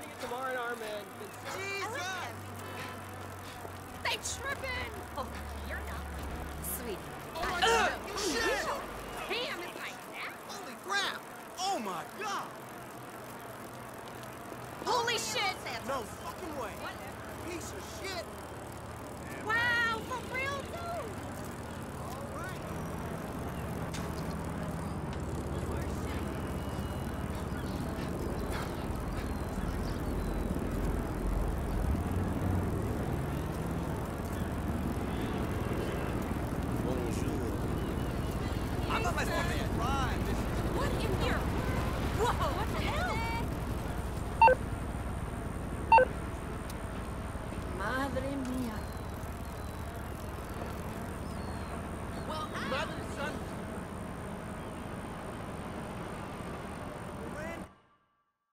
trying to get some R&R, man. Jesus! They tripping! Oh, you're not. Sweetie. Oh my God! Shit! Damn, it's like that? Holy crap! Oh my God! Holy shit! No fucking way! Piece of shit! Wow, for real, dude? All right. I'm not my fucking ride. What in here? Whoa, what the hell?